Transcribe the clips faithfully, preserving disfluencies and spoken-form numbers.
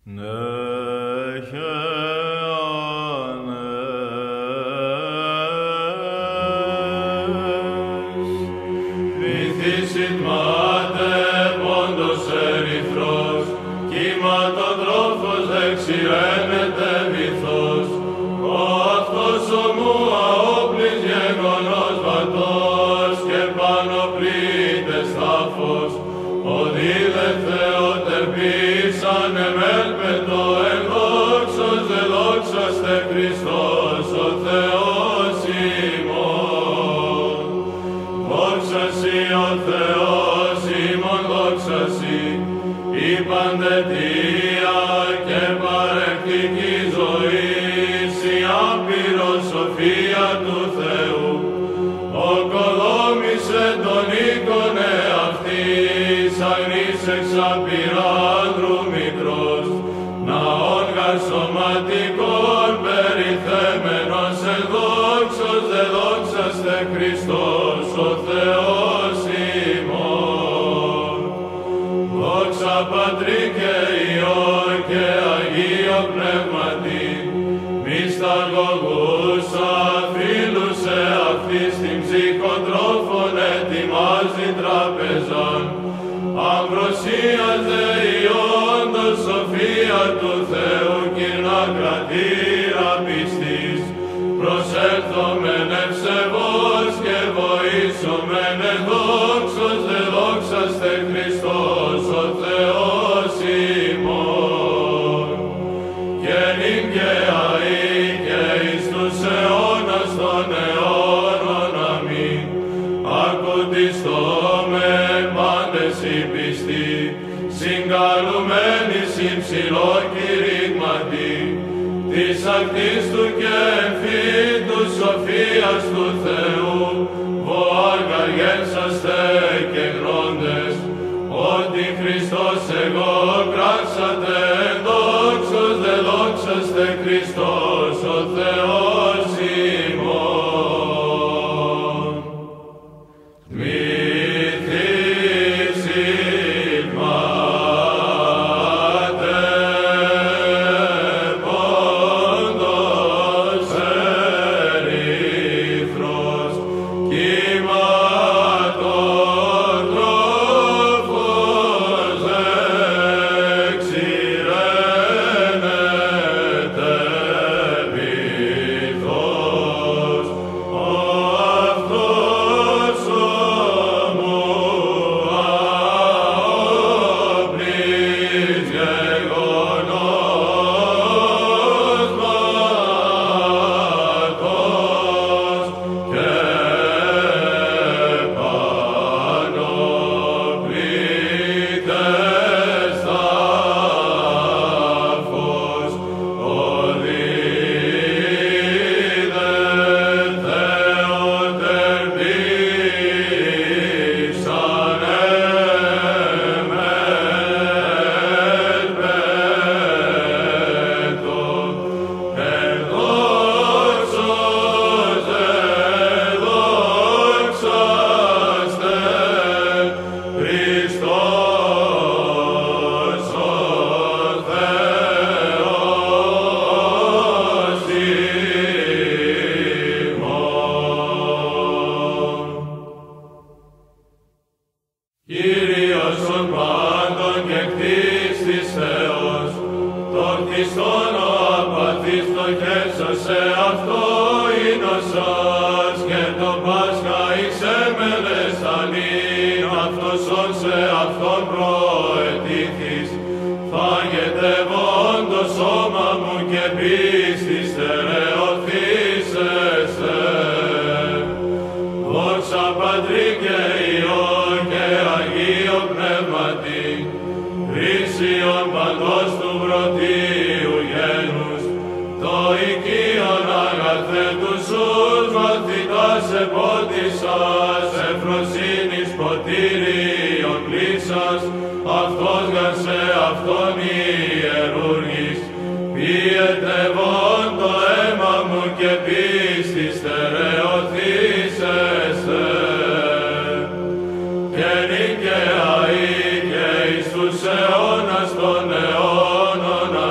αιώνας των αιώνων.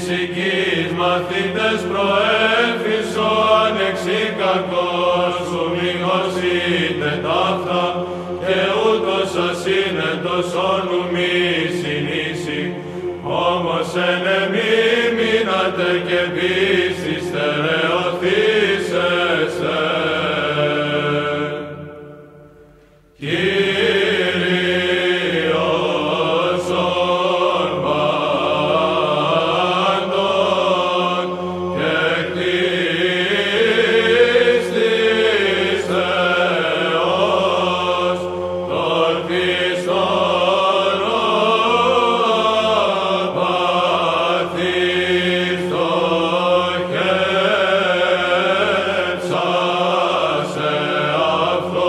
φυσικής μαθητές προέφησο ανεξίκακος σου μη γνωσείτε ταύτα και ούτως ασύνετος όνου μη συνήσει. Όμως εν εμεί μείνατε και πίστη στερεωθήσεστε. Κύριος ον πάντων και Χριστής Θεός των πιστών απαθείς στοχεύσασε αυτό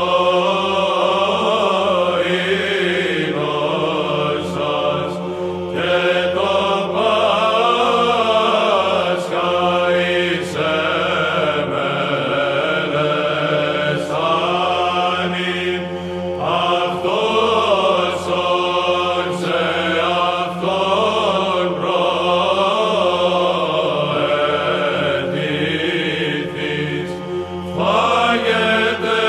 ήλος σας και το Πάσχα εις εμελεσάνει αυτός ον σε αυτόν προετήθης φάγεται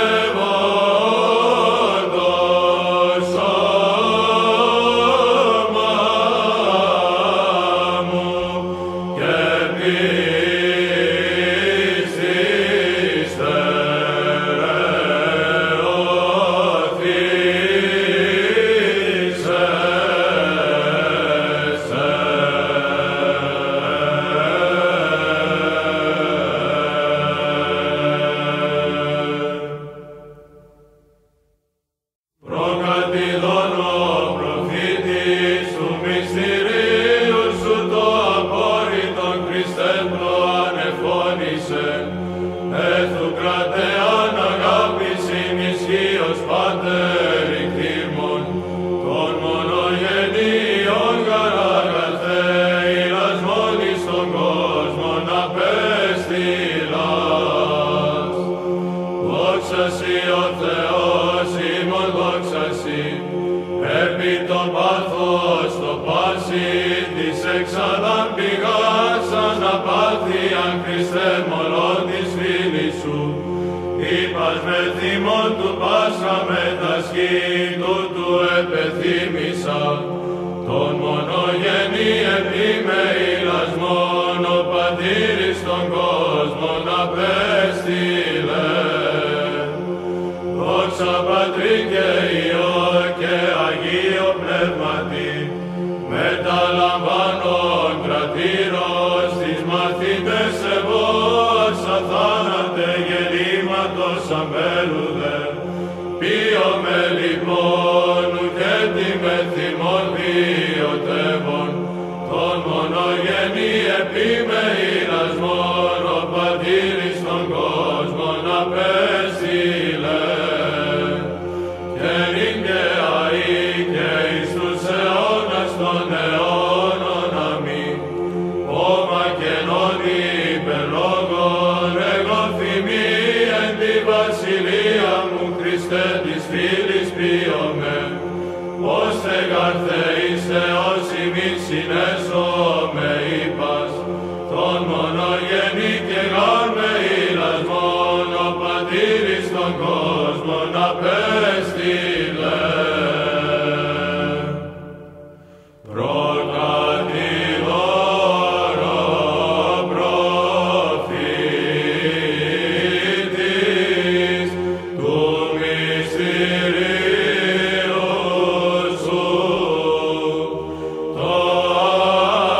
βόντος σώμα μου και πίστης προκατηδώνω προφήτης του μυστηρίου σου το απόρριτον Χριστέ προανεφώνησε. Έθου κρατεάν αγάπης ενισχύος Πάτερ κτήρμων των μονογενείων γαράγαθε ηλασμόν εις τον κόσμον απέστειλας. Δόξα σοι ο Θεός ημών δόξα σοι, επί το πάθος το πάση της εξάδαν πηγάς αναπάθειαν Χριστέ μωρών της φίλης σου. Είπας με θυμόν του Πάσχα με τα σκήτου του επεθύμησα, τον μονογενή επί με ηλασμόν ο Πατήρης των κόσμων απέστειλε. Δόξα Πατρί και Υιό και Αγίο Πνεύματι, μεταλαμβάνων κρατήρος τις μαθητές ευώς αθάνατε γελήματος αμπέλουδε. Πίωμε λοιπόν και τη με θυμών ποιοτεύων, τον μονογενή επί με ηλασμόν ο Πατήρης των κόσμων απέστειλε. Και νυν και αεί και εις τους αιώνας των αιώνων αμήν. Όμα καινών υπερλόγων εγώ θυμή εν τη βασιλεία μου Χριστέ της φίλης ποιομε. Ώστε γαρθέης Θεός ημίν συνέσομαι είπας, τον μονογενή και γάρ με ηλασμόν ο Πατήρης των κόσμων απέστειλε. Προκατηδώνω προφήτης του μυστηρίου σου το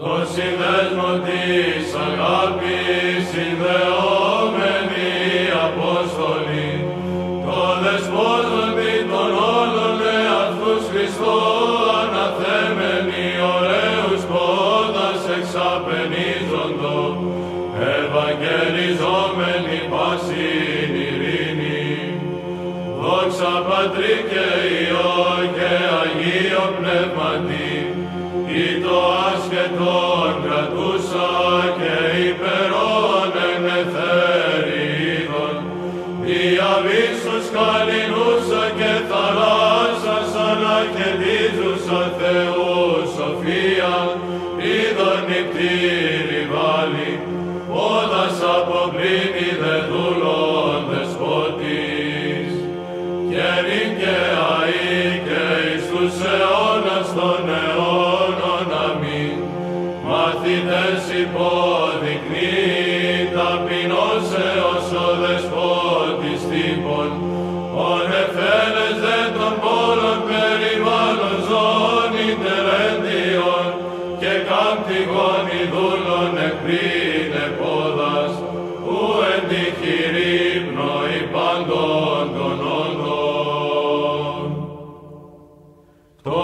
Το συνδέσμο της αγάπης συνδεόμενοι Απόστολοι, το δεσπόζοντι των όλων εαυτούς Χριστό αναθέμενοι ωραίους πόδας εξαπενίζοντο, ευαγγελιζόμενοι πάσιν ειρήνη. Δόξα Πατρί και Υιό και Αγίο Πνεύματι, ή το άσχετον κρατούσα και υπερών εν εθέριδον, διαβίσους καλλινούσα και θαλάσσας ανακαιτίζουσα Θεού σοφία, είδον νηπτήρι βάλει, πόδας από πλήνη δε δούλων δεσπότης, και νυν και αεί και εις τους αιώνας των αιώνων αμήν. Μαθητές υποδεικνύει ταπεινός έως ο δεσπότης τύπων, ον εφέλες δε των πόλων περιβάλλον ζώνη τελέντιον, και κάμπτυγον ειδούλων εκπρίνε πόδας, ου εν τη χειρή πνοή πάντων των όντων. Το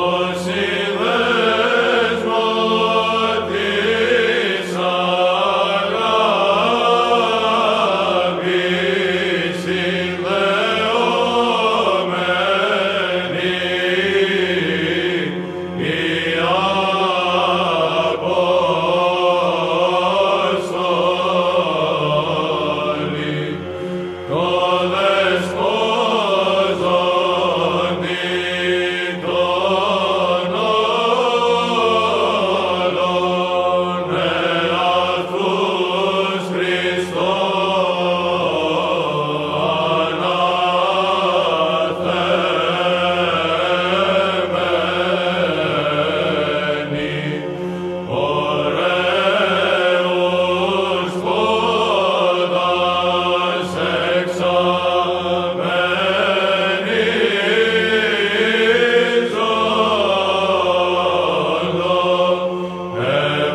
συνδέσμο της αγάπης συνδεόμενοι οι Απόστολοι, το δεσπόζοντι των όλων εαυτούς Χριστό αναθέμενοι, ωραίους πόδας εξαπενίζοντο,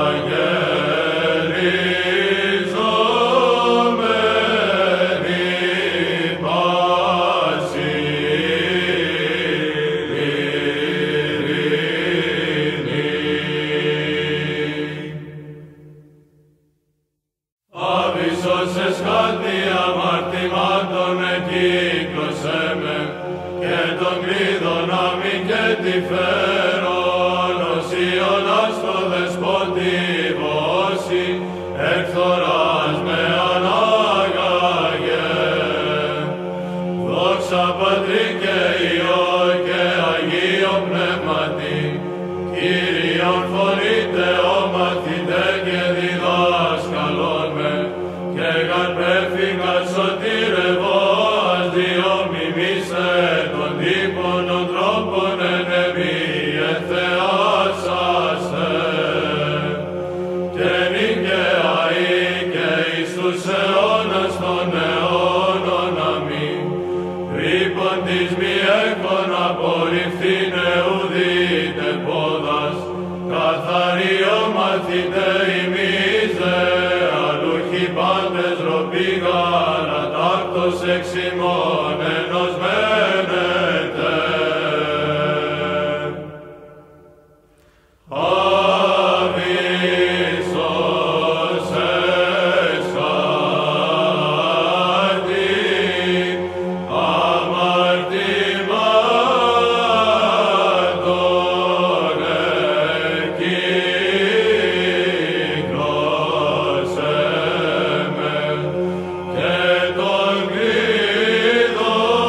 ευαγγελιζόμενοι πάσιν ειρήνη. Άβυσσος εσχάτη αμαρτημάτων εκύκλωσέ με, και των κλείδων αμήν και τη φέρον, οσίωνας το δεσπότη βόση, εκθοράς με ανάγαγε. Δόξα Πατρί και Υιό και Αγίο Πνεύματι, Κύριον φωνήτε ο μαθητέ και διδάσκαλον με, και γαρπέφυγας σωτηρευόας διομιμήσε των τύπων των τρόπων εν εμμύε θεάσαστε. Και νυν και αεί και εις τους αιώνας των αιώνων αμήν. Τρύπον της μη έκον απορριφθήνε ουδείτε πόδας, καθαροί ο μαθητέ ημείς δε, αλλούχοι πάντες ροπήγαν ατάκτος εξ ημών ενωσμένετε. Άβυσσος εσχάτη αμαρτημάτων εκύκλωσέ με, και των κλείδων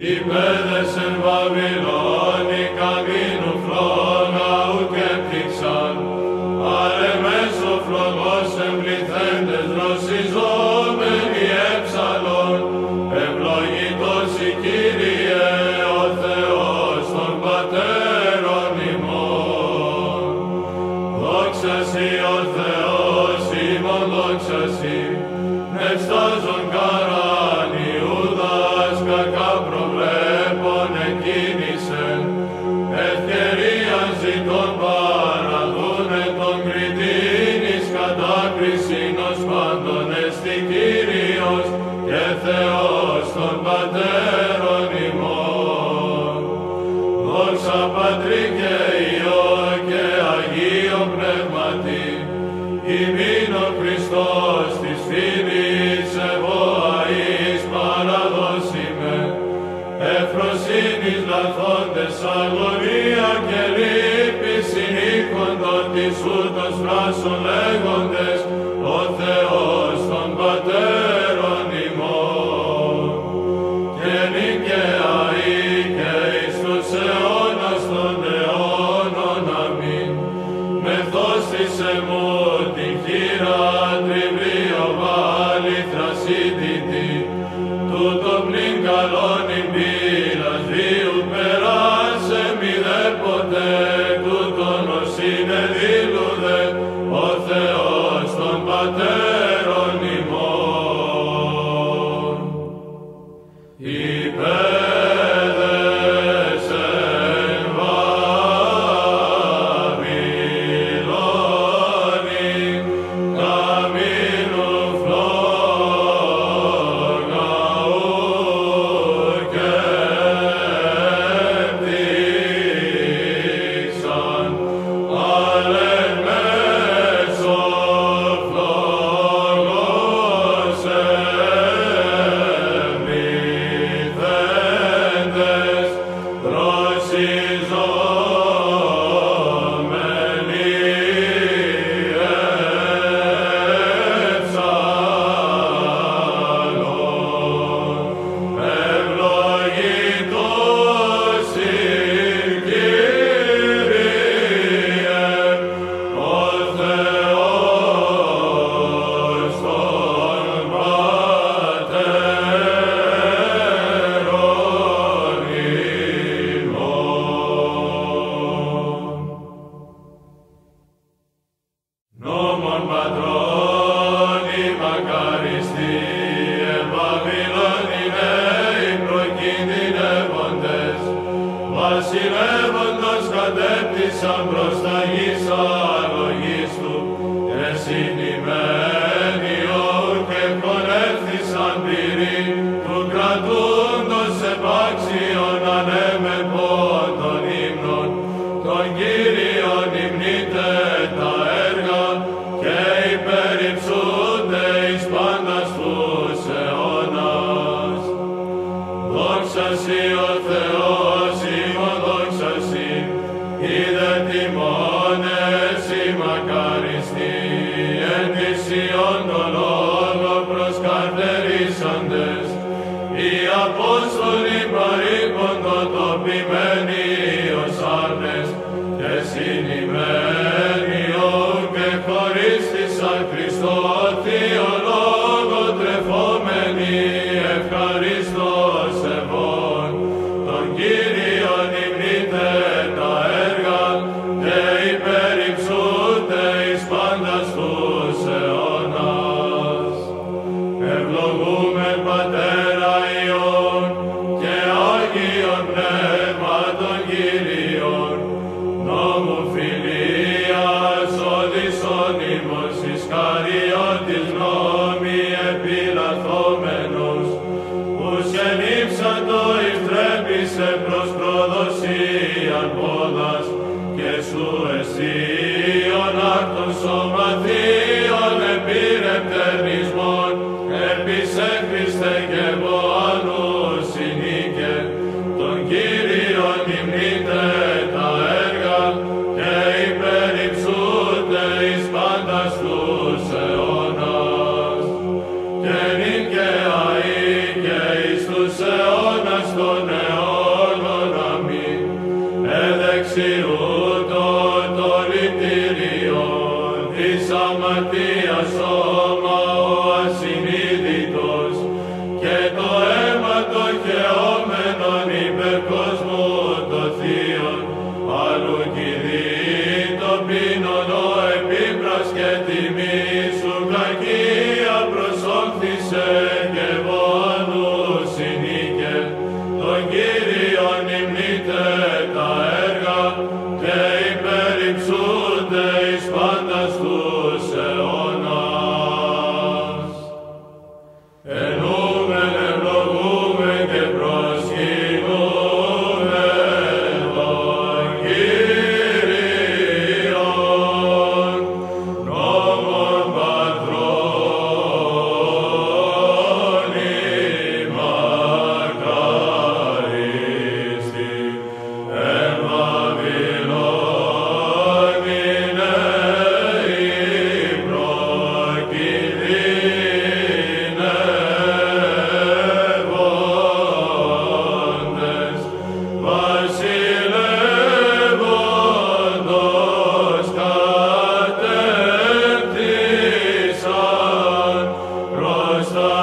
Οι πέδες εν Βαβυλώνη καμίνου φλόγα ουκ έπτυξαν, άρε μέσω φλογός εμπληθέντες δροσιζόμενοι έψαλον, ευλογητός η Κύριε ο Θεός των πατέρων ημών. Δόξα σοι ο Θεός ημών, δόξα σοι, νευστάζον καράν Ιούδας κακά προβλέπων εκκίνησεν, ευκαιρίαν ζητών παραδούνε τον κριτήνης κατάκρισιν ως πάντων εστι Κύριος και Θεός των πατέρων ημών. Δόξα Πατρί και Υιό και Αγίο Πνεύματι, ημίν ο Χριστός της φήμης ευωαής παραδώσιμε, ευφροσύνης λαθόντες αγωνία και λύπη συνήχοντο της ούτως φράσων λέγοντες ο Θεός των πατέρων ημών. Και νυν και αεί και εις τους αιώνας των αιώνων αμήν. Μεθώστης εμού την χείρα τριβρίο βάλει θρασίτητη, τούτο πλην καλόν εμπίλας βίου περάσε μη δε ποτέ, τούτον ως είναι δήλουδε ο Θεός των πατέρων ημών. Οι πέδες εν Βαβυλώνη καμίνου φλόγα ουκ έπτυξαν, άρε μέσω φλόγος εμπληθέντες δροσιζόμενοι έψαλον, ευλογητός η Κύριε ο Θεός των πατέρων ημών. Νόμον πατρών οι μακαριστοί, εν Βαβυλώνη νέοι προκινδυνεύοντες, βασιλεύοντος κατέπτυσαν προς τα γης αλογής του, και συνημένοι όρ και χορεύθησαν πυρή, του κρατούντος επάξιον ανέμεπον των ύμνων, των Κύριων υμνείτε τα έργα και υπερυψούνται εις πάντας τους αιώνας. Δόξα σοι ο Θεός ημών, δόξα σοι, είδε τιμώνες οι μακαριστοί, εν της Ιών τον λόγο προσκαρτερίσαντες, οι Απόστολοι παρήκοντο τοπημένοι ως άρνες, και συνημένοι όρ και χωρίστησαν Χριστό Θείο Λόγο τρεφόμενοι ευχαριστώς ευών, τον Κύριον υμνείτε τα έργα και υπερυψούνται εις πάντας τους αιώνας. Ευλογούμεν Πατέρα Υιόν και Άγιον Πνεύματον Κύριον, νόμου φιλίας οδυσσόνιμος Ισκαριώτης νόμι επιλαθόμενος, ους γεννήψατο ηφτρέπησε προς προδοσίαν πόδας, και σου εσύον άρτων σωματίων επιρρεπτερνισμών, έπεισε Χριστέ και βοάνους συνήκε, τον Κύριον υμνείτε τα έργα και υπερυψούνται εις πάντας τους αιώνας. Και νυν και αεί και εις τους αιώνας των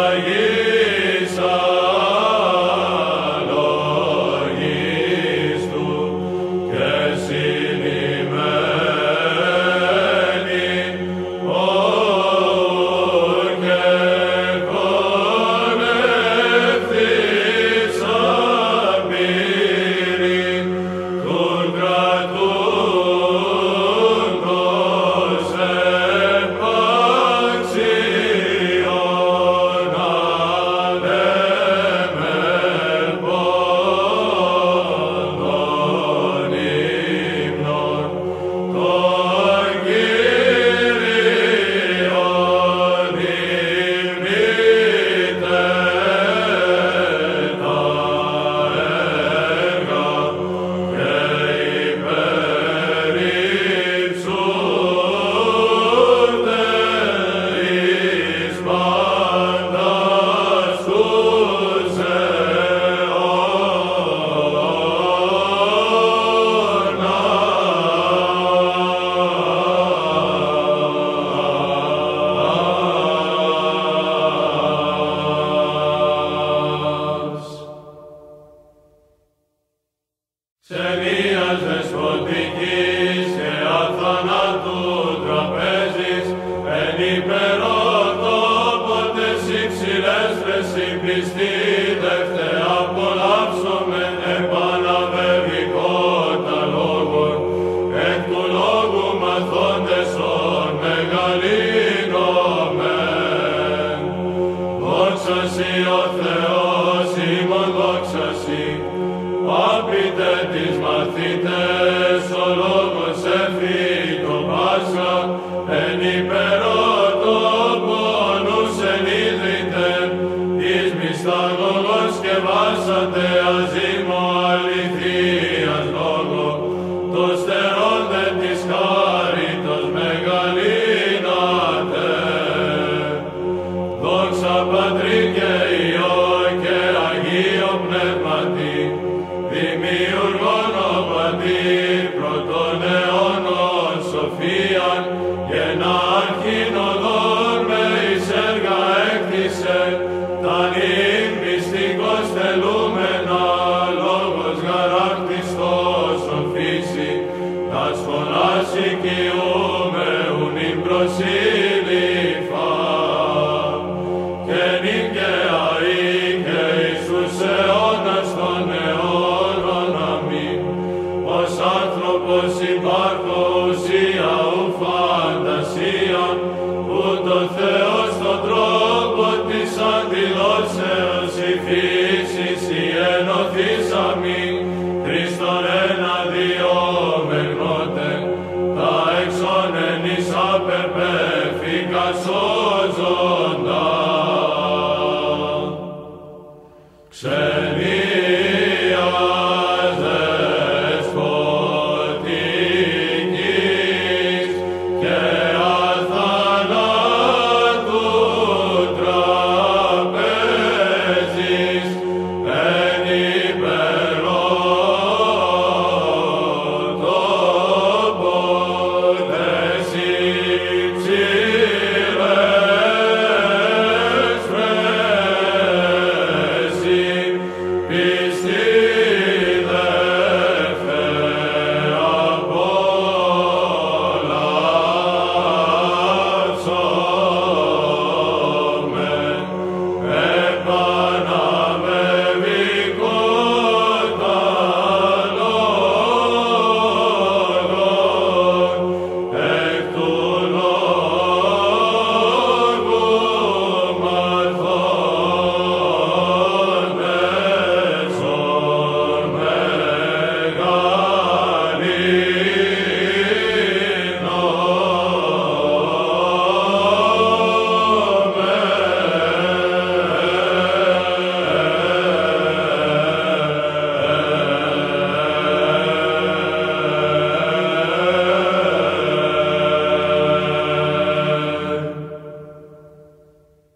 Perpefica